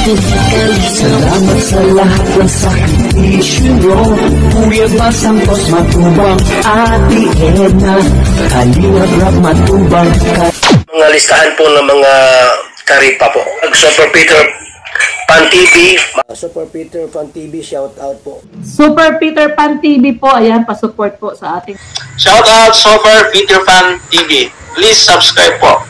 Salamat sa lahat ng sakripisyo nyo. Kuya Bal Santos Matubang, Ate Edna, Kalingap Rap Matubang. Mga listahan po ng mga karipa po. Super Peter Pan TV. Super Peter Pan TV, shout out po. Super Peter Pan TV po, ayan, pa-support po sa ating. Shout out Super Peter Pan TV. Please subscribe po.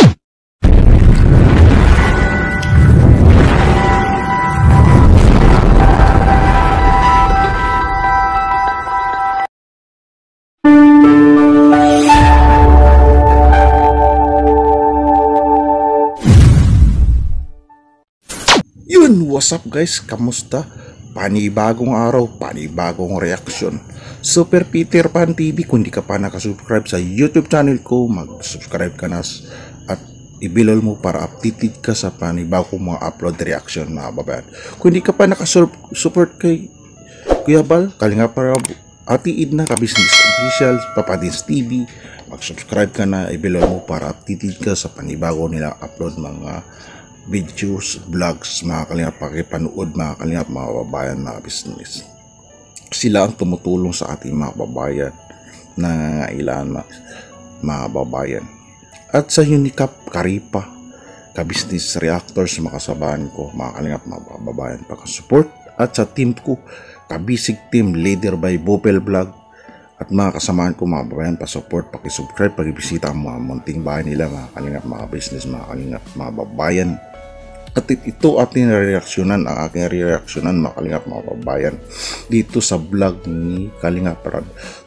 What's up guys? Kamusta? Panibagong araw, panibagong reaksyon. Super Peter Pan TV. Kung di ka pa nakasubscribe sa YouTube channel ko, mag-subscribe ka na at ibilol mo para updated ka sa panibagong mga upload reaction mga babayan. Kung di ka pa nakasupport kay Kuya Bal, Kalingap Rap, Ate Edna, Ka-Business Official, Papa Dins TV, mag-subscribe ka na, ibilol mo para updated ka sa panibago nila upload mga videos, vlogs, mga kalingap, pakipanood mga kalingap, mga babayan, mga business. Sila ang tumutulong sa ating mga babayan na ilan mga babayan. At sa Unicap, Karipa, Ka-Business Reactors, makasabahan ko mga kalingap, mga babayan, pakasupport. At sa team ko, Kabisig Team, Leader by Bopel Vlog, at mga kasamahan ko mga babayan, pa-support, pakisubscribe, pakibisita ang mga munting bahay nila mga kalingap, mga business, mga kalingap, mga babayan. At ito ating reaksyonan, ang aking reaksyonan mga kalingap, mga babayan, dito sa vlog ni Kalingap Rap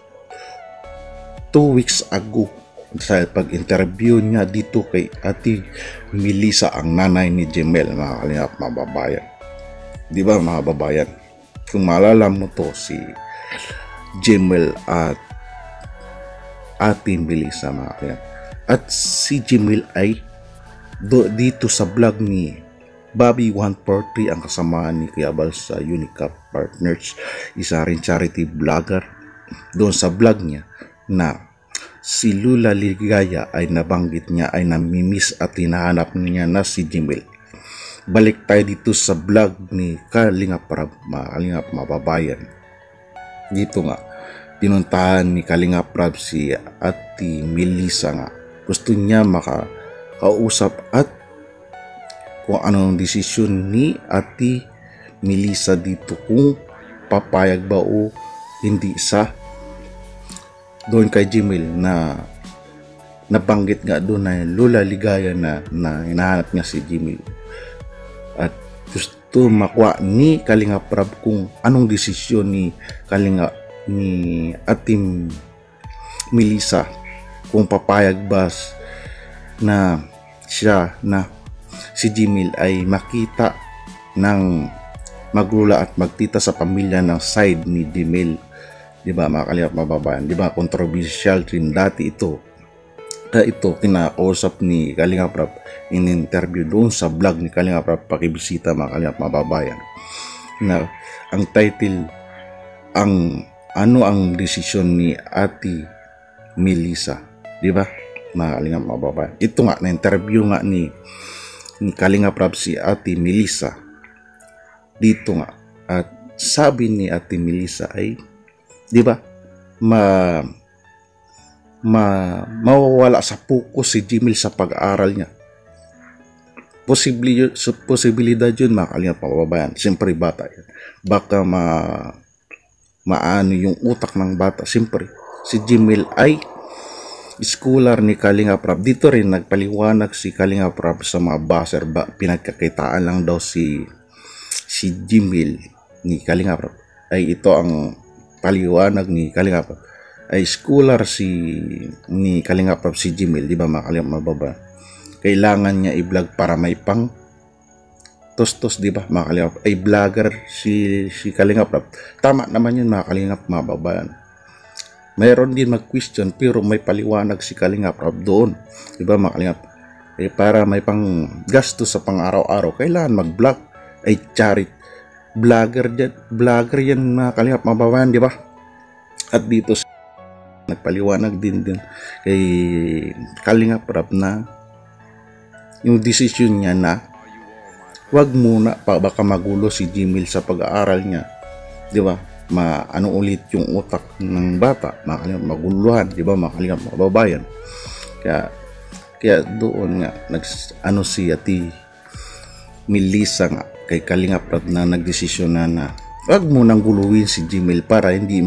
2 weeks ago, sa pag-interview niya dito kay Ate Melissa, ang nanay ni Jemel, mga kalingap, mga babayan. Di ba mga babayan, kung maalala mo to, si Jemel at Ate Melissa mga kalingap, at si Jemel ay dito sa vlog ni Bobby 143 ang kasamahan ni Kuya Bal sa Unicap Partners, isa rin charity vlogger. Doon sa vlog niya na si Lula Ligaya ay nabanggit niya ay namimiss at hinahanap niya na si Jemel. Balik tayo dito sa vlog ni Kalingap Rap, mga kalingap, mga babayan. Dito nga pinuntahan ni Kalingap Rap si Ate Melissa nga. Gusto niya makakausap at kung anong desisyon ni Ate Melissa dito, kung papayag ba o hindi sa doon kay Jemel na nabanggit nga doon na Lula Ligaya na hinahanap niya si Jemel. At gusto makuha ni Kalingap Rap kung anong desisyon ni Ate Melissa, kung papayag ba na siya na si Jemel ay makita ng maglula at magtita sa pamilya ng side ni Jemel. Di ba mga kalingap, mga babayan? Di ba controversial rin dati ito? Ito kinakausap ni Kalingap Rap in interview doon sa vlog ni Kalingap Rap, pakibisita mga kalingap, mga babayan, na ang title ang desisyon ni Ate Melissa. Di ba mga kalingap, mga babayan? Ito nga na interview nga ni Kalingap Rap si Ate Melissa dito nga, at sabi ni Ate Melissa ay, di ba, mawawala sa focus si Jemel sa pag-aaral niya. Posibilidad yun mga kalingap, mga babayan. Siyempre bata yan, baka maano yung utak ng bata. Siyempre si Jemel ay scholar ni Kalingap Rap. Dito rin nagpaliwanag si Kalingap Rap sa mga buzzer, pinagkakitaan lang daw si Jemel ni Kalingap Rap. Ay ito ang paliwanag ni Kalingap Rap, ay scholar ni Kalingap Rap si Jemel, di ba mga kalingap, mga baba, kailangan niya i-vlog para may pang tostos, di ba mga kalingap, ay vlogger si Kalingap Rap. Tama naman yun mga kalingap, mga babayan. Mayroon din mag-question pero may paliwanag si Kalingap Rap doon, di ba mga kalingap, eh para may pang gasto sa pang araw-araw, kailangan mag-vlog, ay charity vlogger yan mga kalingap, mga babayan, di ba? At dito nagpaliwanag din kay Kalingap Rap na yung decision niya na wag muna pa baka magulo si Jimil sa pag-aaral niya, di ba? Ano ulit yung utak ng bata, maguluhan, di ba, mga kalingap, mga babayan. Kaya doon nga si Ate Melissa nga kay Kalingap Rab na nagdesisyon na wag mo nang guluhin si Jimil para hindi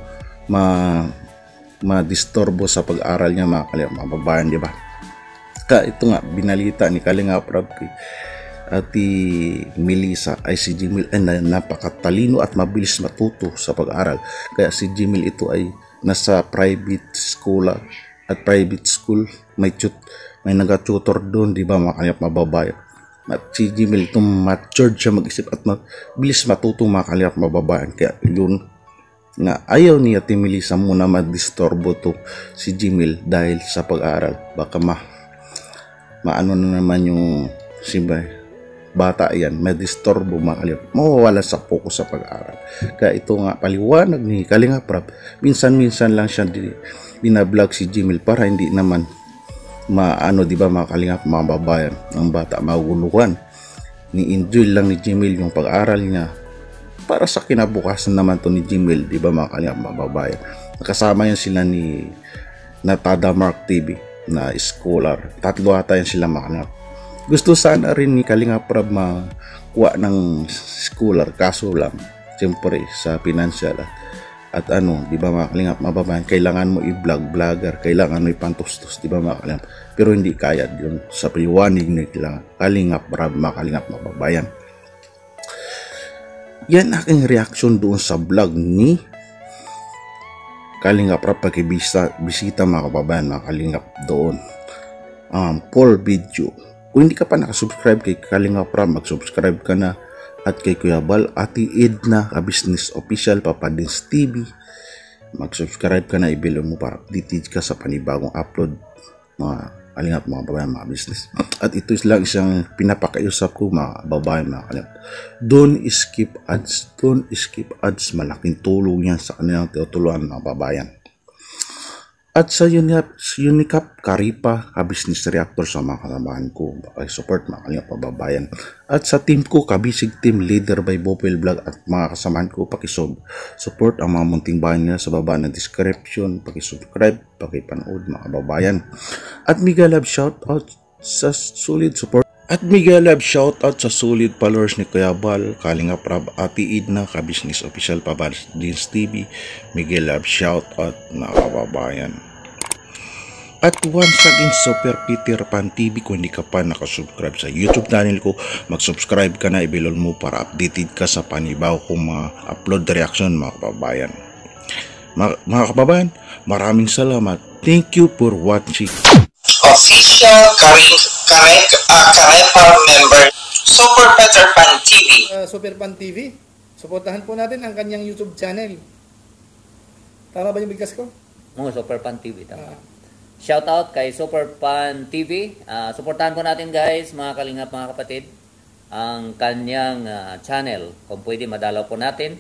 ma-disturbo sa pag-aral niya, mga kalingap, mga babayan, di ba? Ito nga binalita ni Kalingap Rab kay Ate Melissa ay si Jimil ay napakatalino at mabilis matuto sa pag-aaral. Kaya si Jimil ito ay nasa private school at private school, may nag-tutor doon, di ba, mga kalingap, mababayan. At si Jimil ito matured siya mag-isip at mabilis matuto, mga kalingap, mababayan. Kaya yun nga ayaw ni Ate Melissa muna madisturbo to si Jimil dahil sa pag-aaral. Baka maano na naman yung bata yan, madisturbo, mga kalingap, mawawala sa focus sa pag-aaral. Kaya ito nga paliwanag ni Kalingap Rab, minsan-minsan lang siya binablog si Jimil para hindi naman di ba, mga kalingap, mga babayan, ng bata maguluhan. Ni-enjoy lang ni Jimil yung pag-aaral niya para sa kinabukasan naman to ni Jimil, di ba, mga kalingap, mga babayan. Nakasama yan sila ni Natada Mark TV na scholar. Tatlo ata yan sila, mga kalingap. Gusto sana rin ni Kalingap Rab makuha ng scholar, kaso lang siyempre sa financial at di ba, mga kalingap, mababayan, kailangan mo i-vlogger, kailangan mo ipantustos, di ba, mga kalingap, pero hindi kaya yun sa paliwanag ni Kalingap Rab, mga kalingap, mababayan. Yan aking reaction doon sa vlog ni Kalingap Rab pagkibisita, mga kababayan, mga kalingap, doon full video. Kung hindi ka pa nakasubscribe kay Kalingap Rab, mag-subscribe ka na. At kay Kuya Bal, Ate Edna, Ka-Business Official, Papa Dins TV, mag-subscribe ka na, i-bell mo para updated ka sa panibagong upload, mga kalingap, mga babayan, mga business. At ito lang isang pinapakiusap ko, mga babayan, mga kalingap. Don't skip ads, malaking tulong yan sa kanilang tinutulungan, mga babayan. At sa Unicap, Karipa, Ka-Business Reactor sa mga kasamahan ko, support, mga kalingap, pababayan. At sa team ko, Kabisig Team, Leader by Bopel Vlog, at mga kasamahan ko, support ang mga munting bahay nila sa baba na description, pakisubscribe, pakipanood, mga kababayan. At mega love shoutout sa solid support. At mega love shoutout sa solid followers ni Kuya Bal, Kalingap Rab, Ate Edna, Ka-Business Official, Papa Dins TV, mega love shoutout, mga kababayan. At once again, Super Peter Pan TV, kung hindi ka pa nakasubscribe sa YouTube channel ko, mag-subscribe ka na, i-bell mo para updated ka sa panibaw kong mga upload reaction, mga kababayan. Mga kababayan, maraming salamat. Thank you for watching. Official Karepa member, Super Peter Pan TV. Super Pan TV, suportahan po natin ang kanyang YouTube channel. Tama ba yung bigkas ko? Super Pan TV, tama. Shout out kay Super Pan TV. Suportahan po natin, guys, mga kalingap, mga kapatid, ang kanyang channel. Kung pwede, madalaw po natin.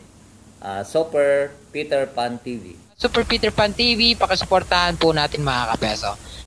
Super Peter Pan TV. Super Peter Pan TV, pakisuportahan po natin, mga kapeso.